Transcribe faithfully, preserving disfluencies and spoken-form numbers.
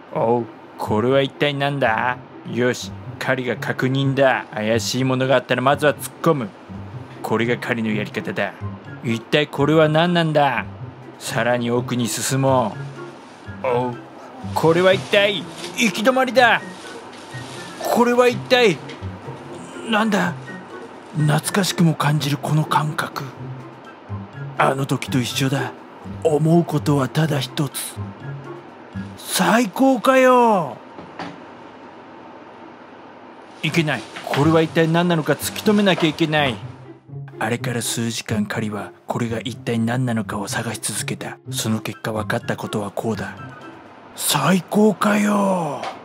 おう、これは一体なんだ？よし、狩りが確認だ。怪しいものがあったらまずは突っ込む。これが狩りのやり方だ。一体これは何なんだ？さらに奥に進もう。おう、これは一体行き止まりだ。これは一体なんだ？懐かしくも感じるこの感覚。あの時と一緒だ。思うことはただ一つ。最高かよ。いけない。これは一体何なのか突き止めなきゃいけない。あれから数時間、狩りはこれが一体何なのかを探し続けた。その結果分かったことはこうだ。最高かよ。